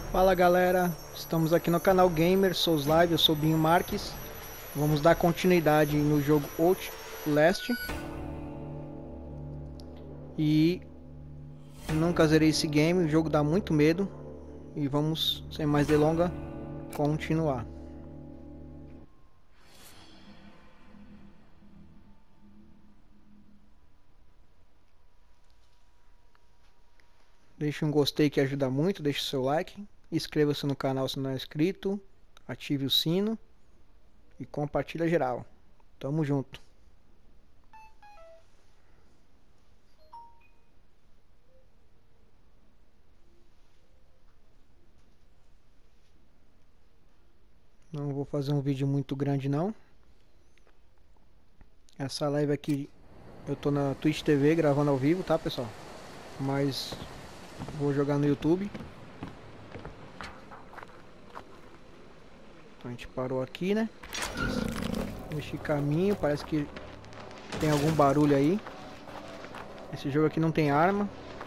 Fala galera, estamos aqui no canal Gamer Souls Live, eu sou Binho Marques. Vamos dar continuidade no jogo Outlast. E nunca zerei esse game, o jogo dá muito medo. E vamos, sem mais delongas, continuar. Deixe um gostei que ajuda muito, deixe seu like. Inscreva-se no canal se não é inscrito. Ative o sino. E compartilha geral. Tamo junto. Não vou fazer um vídeo muito grande não. Essa live aqui eu tô na Twitch TV gravando ao vivo, tá pessoal? Mas vou jogar no YouTube. A gente parou aqui, né? Neste caminho, parece que tem algum barulho aí. Esse jogo aqui não tem arma.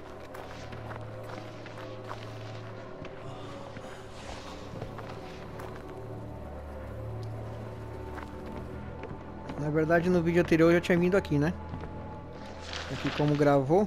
Na verdade no vídeo anterior eu já tinha vindo aqui, né? Aqui como gravou.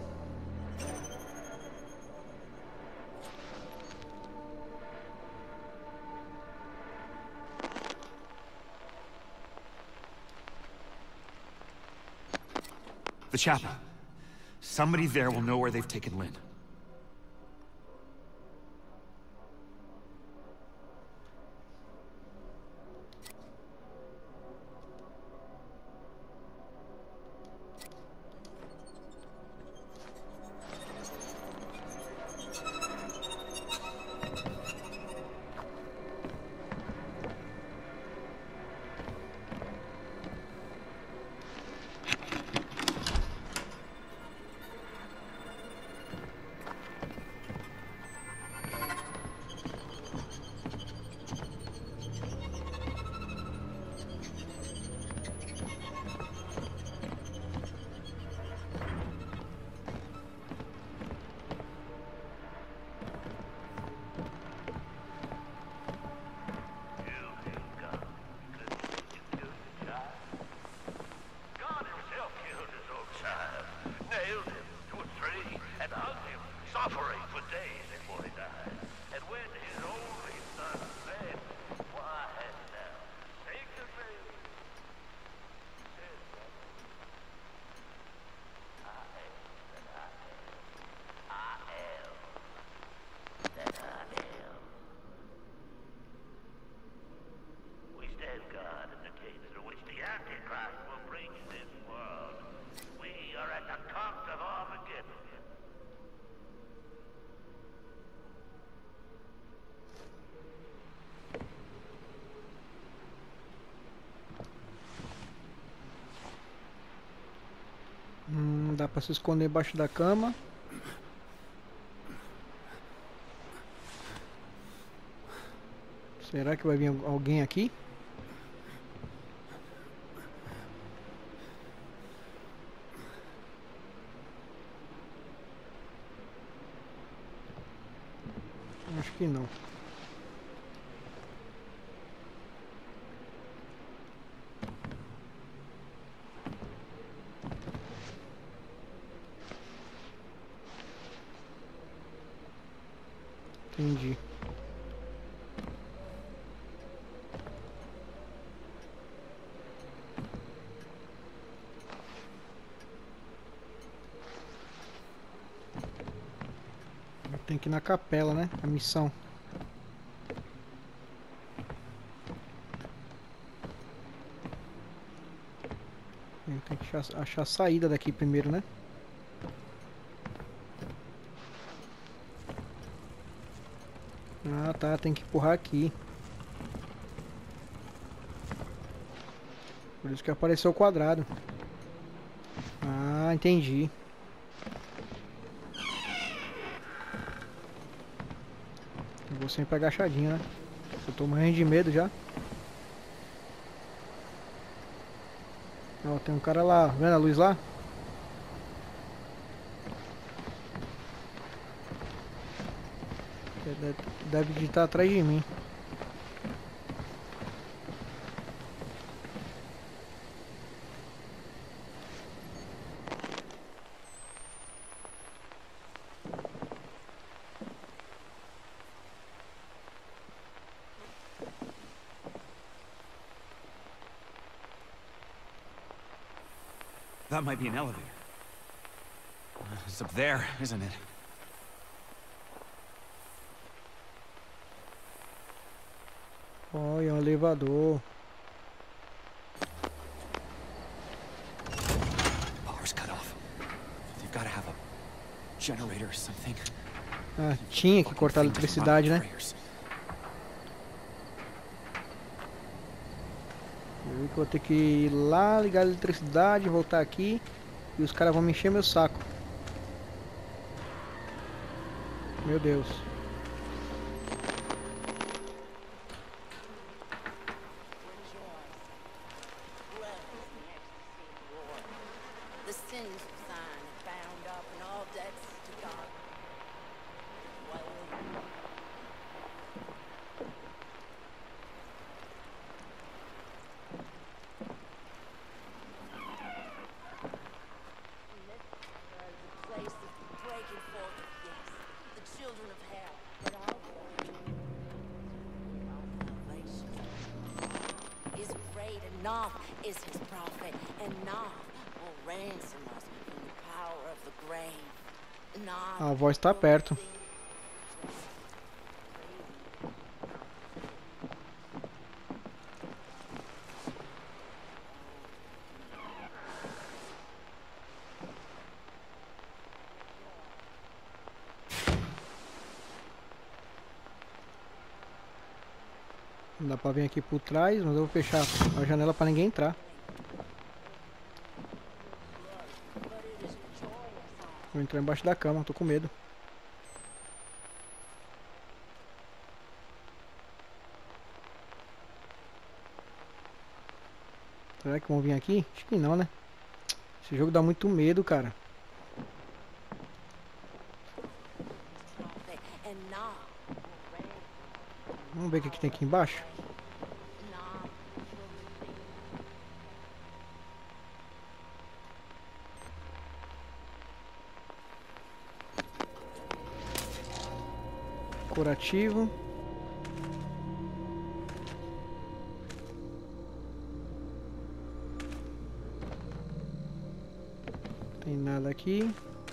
The chapel. Somebody there will know where they've taken Lynn. Dá pra se esconder embaixo da cama. Será que vai vir alguém aqui? Acho que não. Entendi. Tem que ir na capela, né? A missão. Tem que achar a saída daqui primeiro, né? Ah, tá. Tem que empurrar aqui. Por isso que apareceu o quadrado. Ah, entendi. Eu vou sempre agachadinho, né? Eu tô morrendo de medo já. Ó, tem um cara lá. Vendo a luz lá? Deve estar atrás de mim. That might be an elevator. It's up there, isn't it? Olha, um elevador. Power's cut off. They've got to have a generator or something. Ah, tinha que cortar a eletricidade, né? Eu vi que vou ter que ir lá, ligar a eletricidade, voltar aqui. E os caras vão me encher meu saco. Meu Deus. Noth is his prophet, and Noth will ransom us from the power of the grave. Noth A voz tá perto. Não dá pra vir aqui por trás, mas eu vou fechar a janela pra ninguém entrar. Vou entrar embaixo da cama, tô com medo. Será que vão vir aqui? Acho que não, né? Esse jogo dá muito medo, cara. Vamos ver o que tem aqui embaixo. Curativo. Tem nada aqui.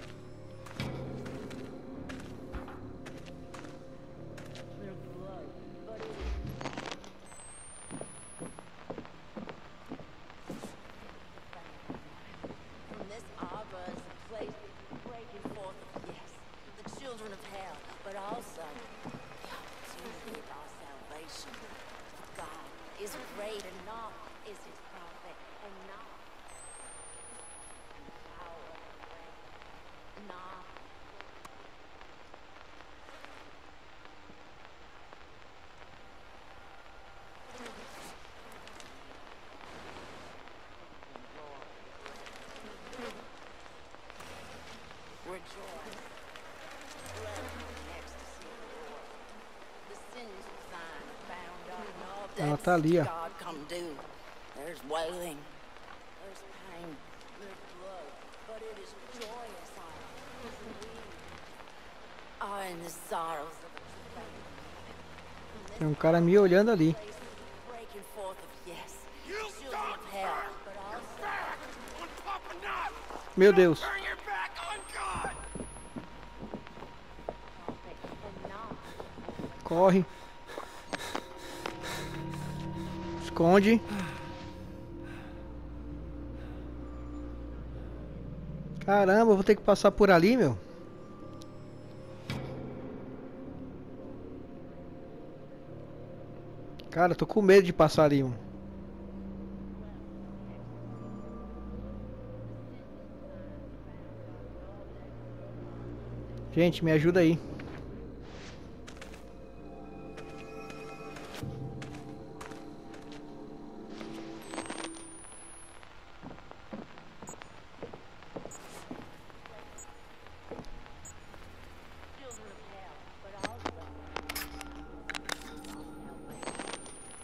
Ela tá ali, ó. Tem um cara me olhando ali. Meu Deus. Corre. Esconde. Caramba, eu vou ter que passar por ali, meu. Cara, eu tô com medo de passar ali, mano. Gente, me ajuda aí.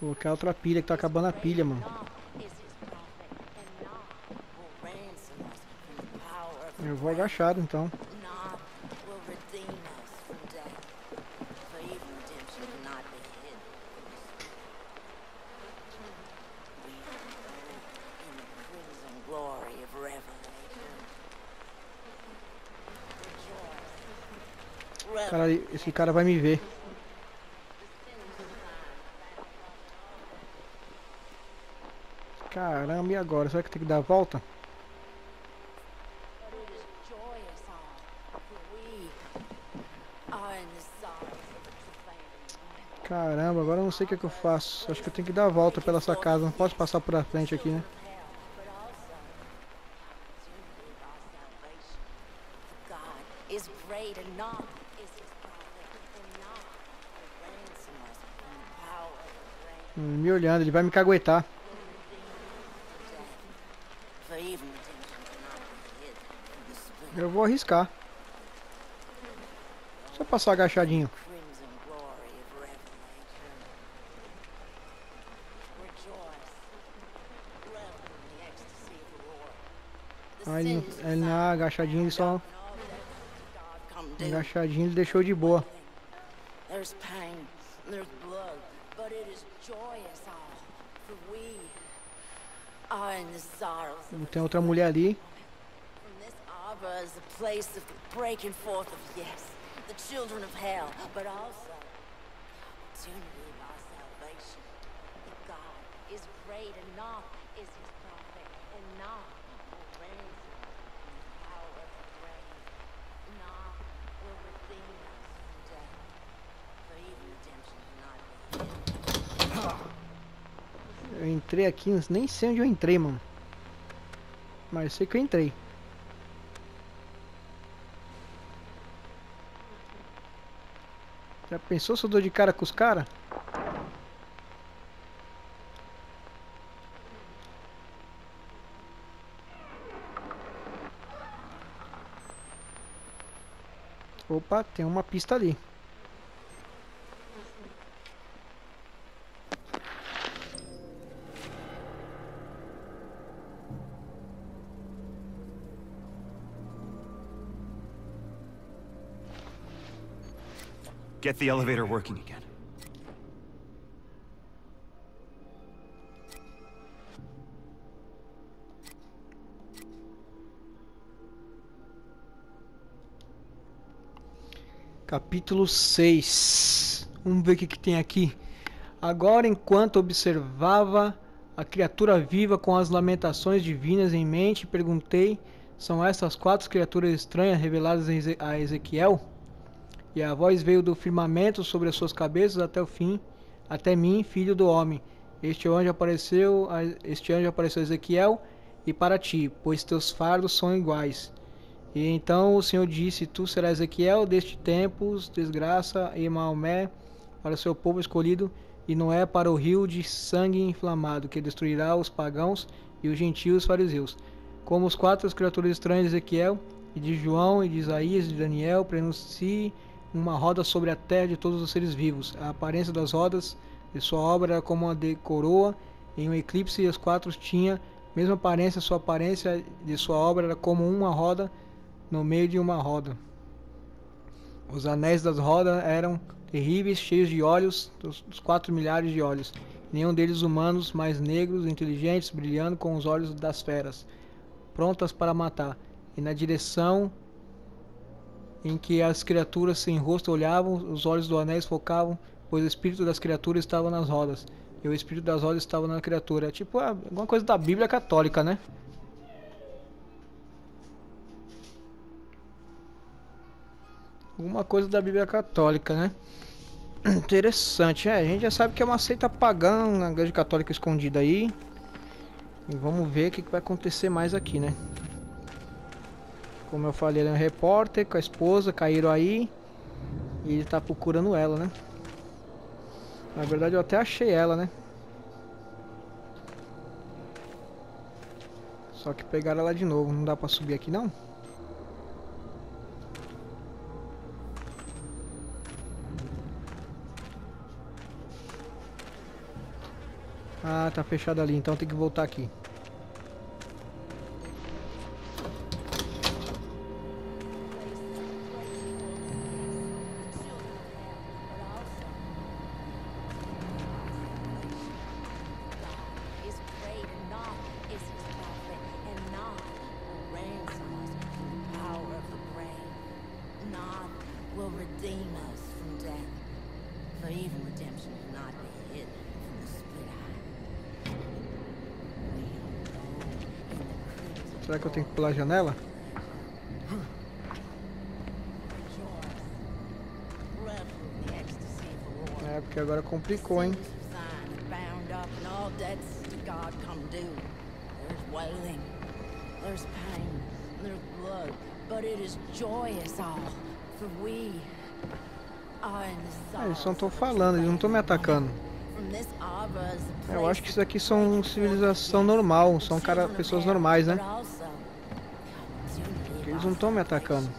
Colocar outra pilha que tá acabando a pilha, mano. Eu vou agachado então. Cara, esse cara vai me ver. Caramba, e agora? Será que tem que dar a volta? Caramba, agora eu não sei o que é que eu faço. Acho que eu tenho que dar a volta pela essa casa. Não posso passar por a frente aqui, né? Me olhando, ele vai me caguetar. Eu vou arriscar. Só passar agachadinho. Aí ele na agachadinho ele só... Agachadinho ele deixou de boa. Tem outra mulher ali. Eu entrei aqui, nem sei onde eu entrei, mano. Mas sei que eu entrei. Já pensou se eu dou de cara com os caras? Opa, tem uma pista ali. Get the elevator working again. Capítulo 6. Vamos ver o que tem aqui. Agora, enquanto observava a criatura viva com as lamentações divinas em mente, perguntei: são essas 4 criaturas estranhas reveladas a Ezequiel? E a voz veio do firmamento sobre as suas cabeças até mim, filho do homem. Este anjo apareceu a Ezequiel e para ti, pois teus fardos são iguais. E então o Senhor disse: tu serás Ezequiel deste tempo, desgraça e Maomé para o seu povo escolhido, e Noé para o rio de sangue inflamado, que destruirá os pagãos e os gentios fariseus. Como os 4 criaturas estranhas de Ezequiel, e de João, e de Isaías, e de Daniel, prenuncie uma roda sobre a terra de todos os seres vivos. A aparência das rodas de sua obra era como uma de coroa em um eclipse, e as 4 tinham mesma aparência. Sua aparência de sua obra era como uma roda no meio de uma roda. Os anéis das rodas eram terríveis, cheios de olhos, dos 4 milhares de olhos. Nenhum deles humanos, mas negros, inteligentes, brilhando com os olhos das feras, prontas para matar. E na direção em que as criaturas sem rosto olhavam, os olhos do anéis focavam, pois o espírito das criaturas estava nas rodas, e o espírito das rodas estava na criatura. É tipo alguma coisa da Bíblia católica, né? Alguma coisa da Bíblia católica, né? Interessante. A gente já sabe que é uma seita pagã, uma igreja católica escondida aí. E vamos ver o que vai acontecer mais aqui, né? Como eu falei, ele é um repórter com a esposa, caíram aí. E ele tá procurando ela, né? Na verdade eu até achei ela, né? Só que pegaram ela de novo. Não dá pra subir aqui não? Ah, tá fechado ali, então tem que voltar aqui. Será que eu tenho que pular a janela? É, porque agora complicou, hein? Eles só estão falando, eles não estão me atacando. Eu acho que isso aqui são civilização normal, são pessoas normais, né? Porque eles não estão me atacando.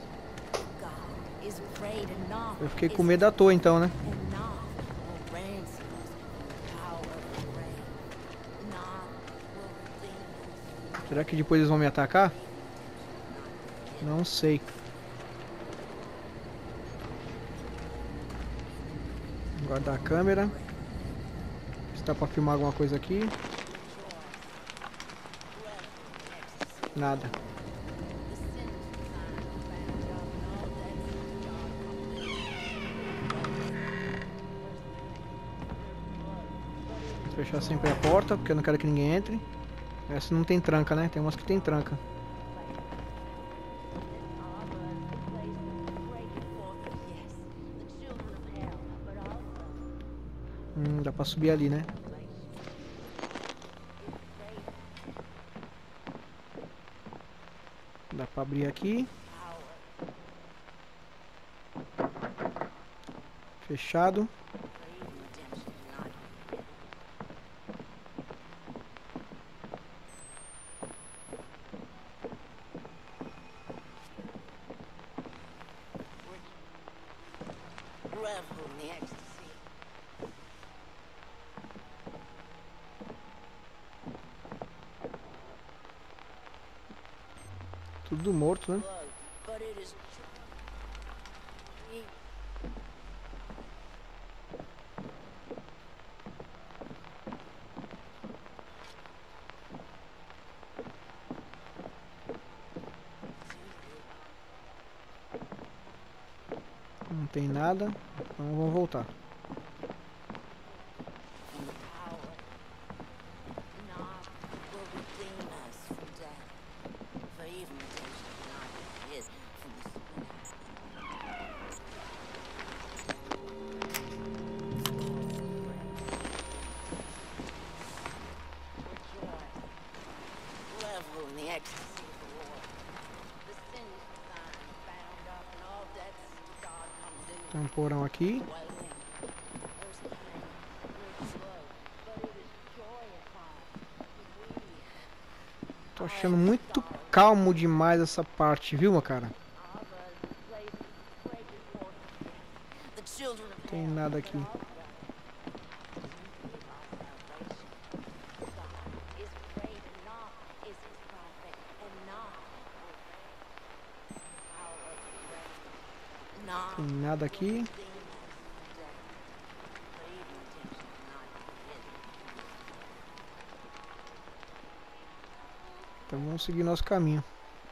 Eu fiquei com medo à toa então, né? Será que depois eles vão me atacar? Não sei. Guardar a câmera. Se dá pra filmar alguma coisa aqui. Nada. Vou fechar sempre a porta, porque eu não quero que ninguém entre. Essa não tem tranca, né? Tem umas que tem tranca. Dá pra subir ali, né? Dá pra abrir aqui. Fechado. Tudo morto, né? Não tem nada, então vamos voltar. Tem um porão aqui. Tô achando muito calmo demais essa parte, viu, meu cara? Não tem nada aqui. Tem nada aqui. Então vamos seguir nosso caminho.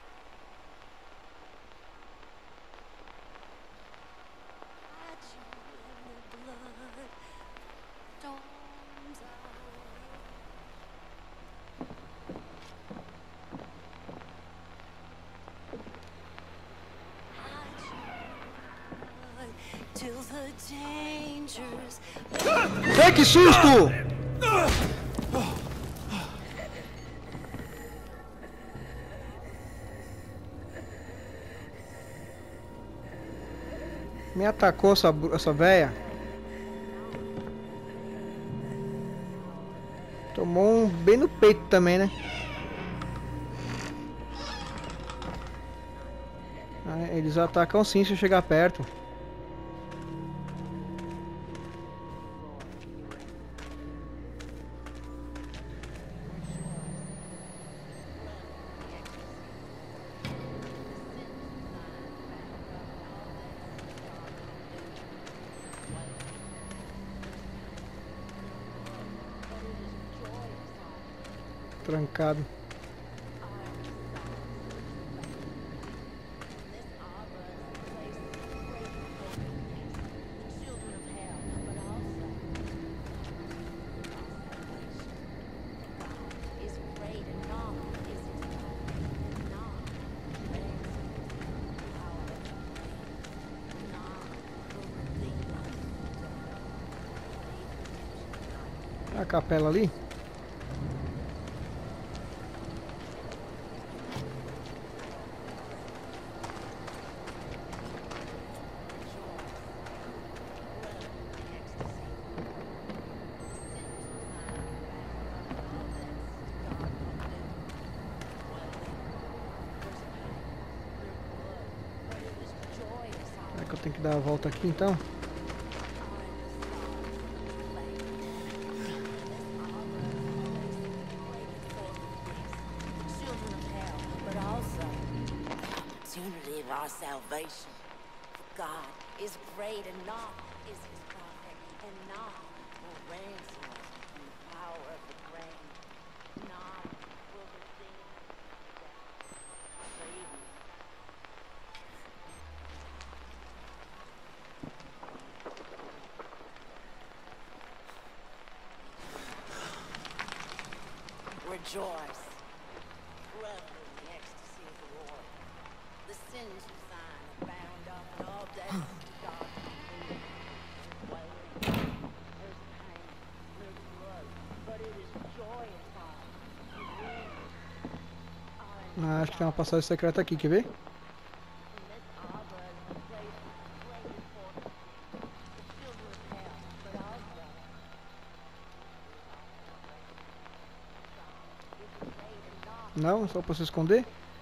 Ai, que susto! Me atacou essa véia. Tomou um bem no peito também, né? Ah, eles atacam sim se eu chegar perto. Trancado. A capela ali. Será que eu tenho que dar a volta aqui então? Our salvation. God is great, and Noth is his prophet, and Noth will ransom us from the power of the grave. Noth will redeem us from death. Rejoice. Revel in the ecstasy of the Lord. The sins of thine are bound up, and all death God can do. Wailing, there's pain, there's blood, but it is joy of God. Ah, acho que tem uma passagem secreta aqui, quer ver? In this arbor is the place breaking forth the children of hell, but also is great and not Não, só pra se esconder?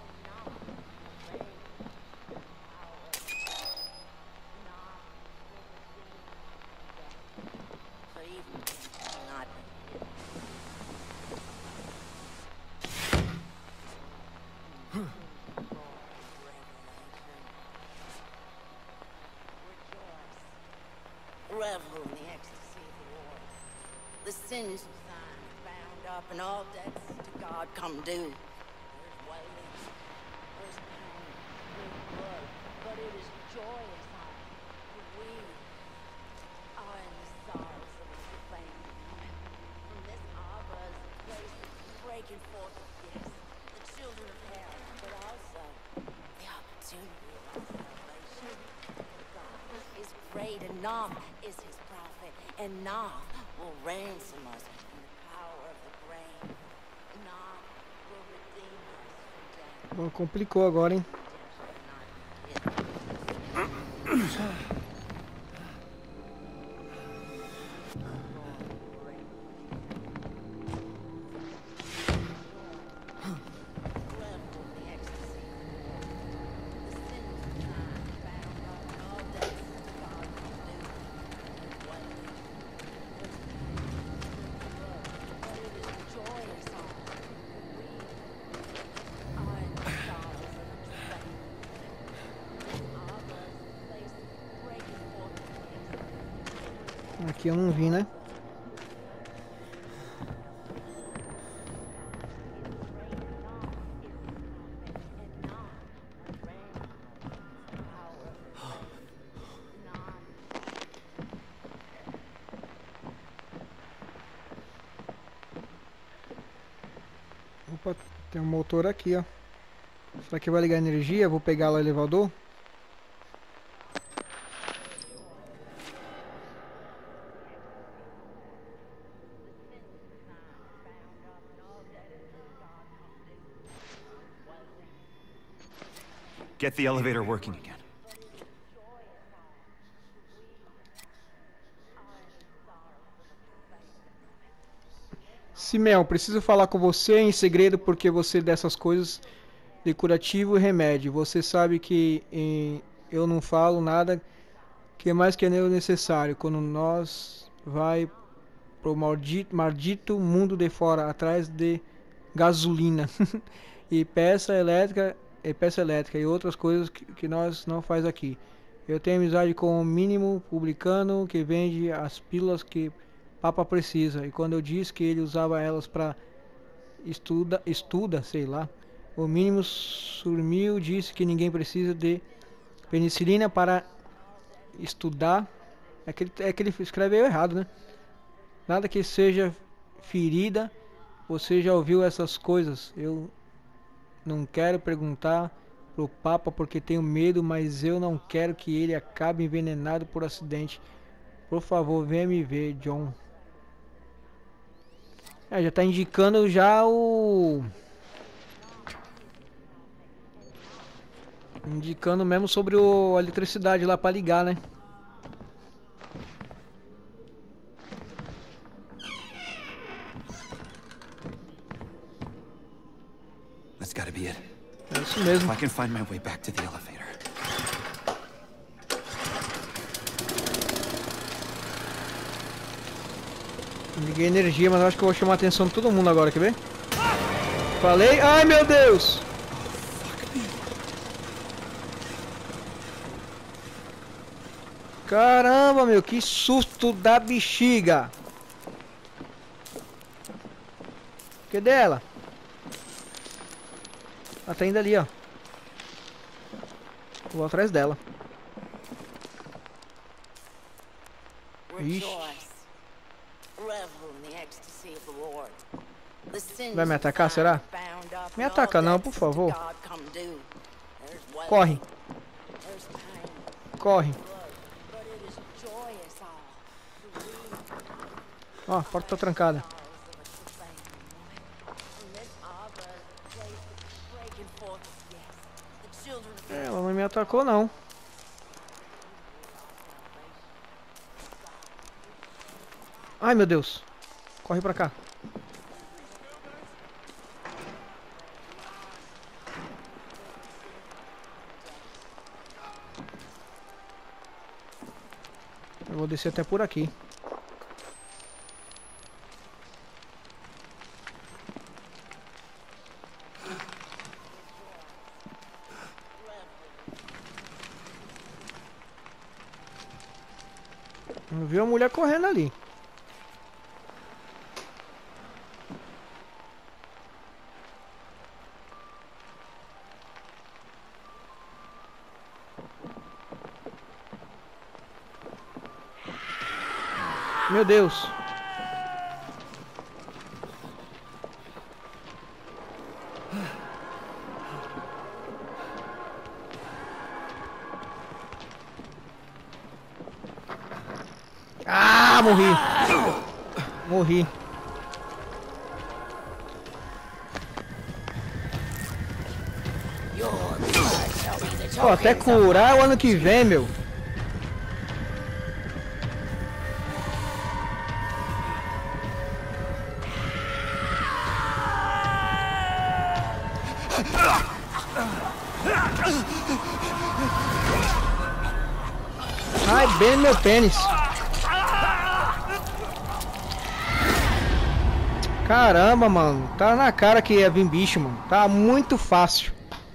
Revel in the ecstasy of the Lord. The sins of thine are bound up, and all debts to God come due. There's wailing, there's pain, there's blood, but it is joyous time. For we are in the sorrows of a flame. From this arbor is the place breaking forth of gifts, the children of hell, but also the opportunity of our salvation. God is great, and Noth is his prophet, and Noth will ransom us from the power of the grave. Noth will redeem us from death. Bom, complicou agora, hein? Aqui eu não vi, né? Opa, tem um motor aqui, ó. Será que vai ligar energia? Vou pegar lá o elevador. Get the elevator working again. Simeão, preciso falar com você em segredo porque você dessas coisas de curativo e remédio. Você sabe que eu não falo nada que é mais que é necessário quando nós vai pro maldito mundo de fora atrás de gasolina e peça elétrica e outras coisas que nós não faz aqui. Eu tenho amizade com o mínimo publicano que vende as pílulas que Papa precisa, e quando eu disse que ele usava elas para estuda, sei lá. O mínimo sumiu, disse que ninguém precisa de penicilina para estudar. É que ele escreveu errado, né? Nada que seja ferida. Você já ouviu essas coisas? Eu não quero perguntar pro Papa porque tenho medo, mas eu não quero que ele acabe envenenado por acidente. Por favor, venha me ver, John. Já tá indicando já o... Indicando mesmo sobre a eletricidade lá pra ligar, né? That's gotta be it. É isso mesmo. If I can find my way back to the elevator. Liguei energia, mas eu acho que eu vou chamar a atenção de todo mundo agora, quer ver? Falei, ai meu Deus! Caramba, meu, que susto da bexiga! Cadê ela? Ela tá indo ali, ó. Vou atrás dela. Ixi. Vai me atacar, será? Me ataca não, por favor. Corre. Corre. Ó, a porta tá trancada. Ela não me atacou não. Ai meu Deus. Corre pra cá. Eu vou descer até por aqui. Eu vi a mulher correndo ali. Meu Deus. Ah, morri. Morri. Pô, até curar o ano que vem, meu. Ai, bem no meu pênis. Caramba, mano. Tá na cara que ia vir bicho, mano. Tá muito fácil.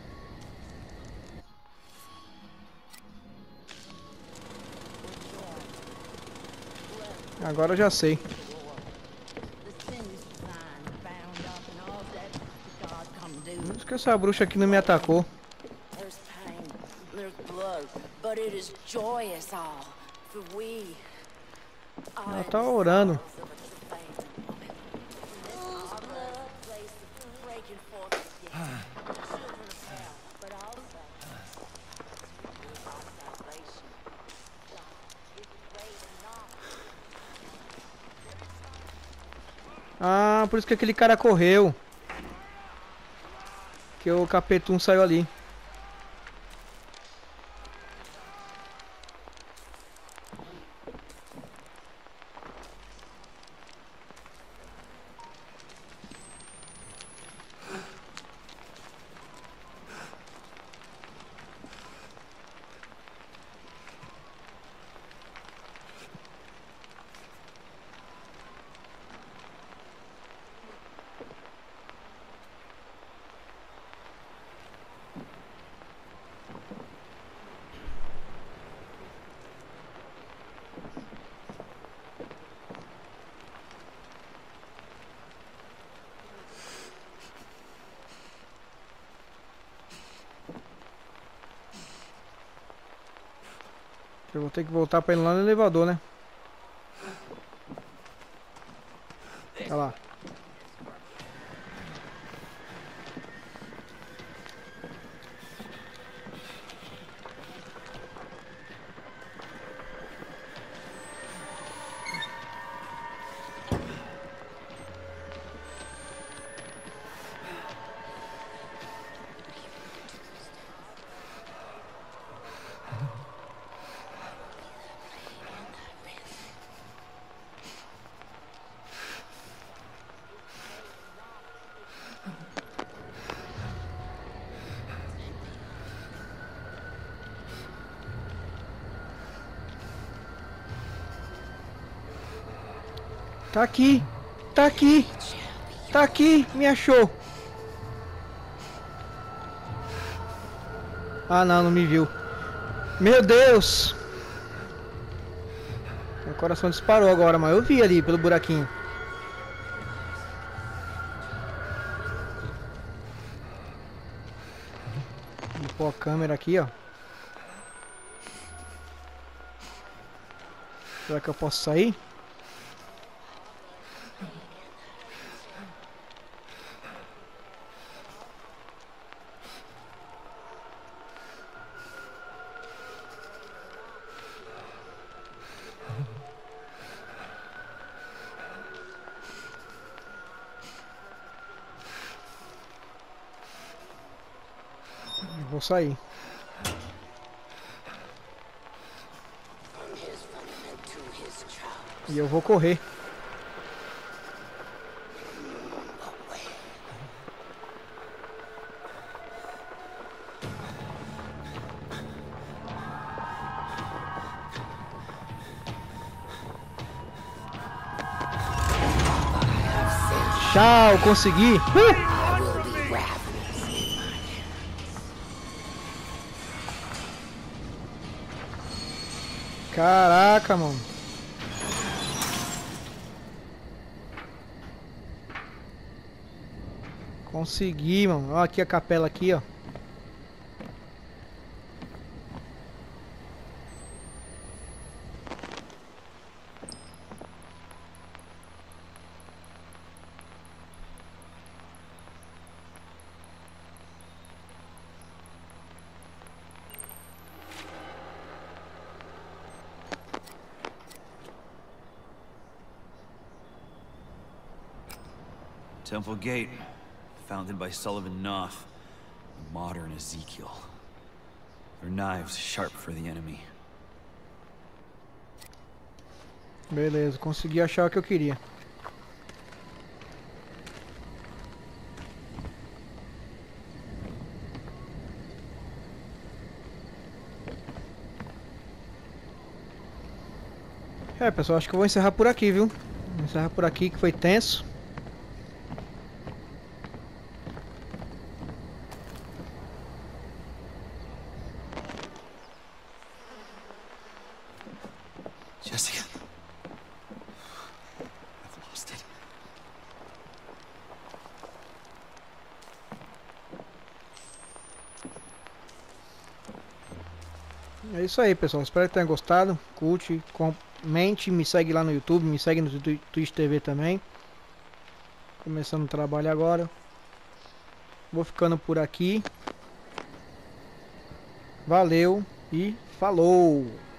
Agora eu já sei. Por isso que essa bruxa aqui não me atacou. Ela tá orando. Ah, por isso que aquele cara correu. Que o Capetum saiu ali. Eu vou ter que voltar pra ir lá no elevador, né? Olha lá. Tá aqui! Tá aqui! Tá aqui! Me achou! Ah não, não me viu. Meu Deus! Meu coração disparou agora, mas eu vi ali pelo buraquinho. Vou pôr a câmera aqui, ó. Será que eu posso sair? Vou sair. E eu vou correr. Tchau, consegui. Caraca, mano. Consegui, mano. Ó, aqui a capela aqui, ó. Temple Gate, founded by Sullivan Noth, a modern Ezekiel. Their knives sharp for the enemy. Beleza, consegui achar o que eu queria. É, pessoal, acho que eu vou encerrar por aqui, viu? Vou encerrar por aqui, que foi tenso. Jessica. I've lost it. É isso aí, pessoal. Espero que tenham gostado. Curte, comente, me segue lá no YouTube, me segue no Twitch TV também. Começando o trabalho agora. Vou ficando por aqui. Valeu e falou!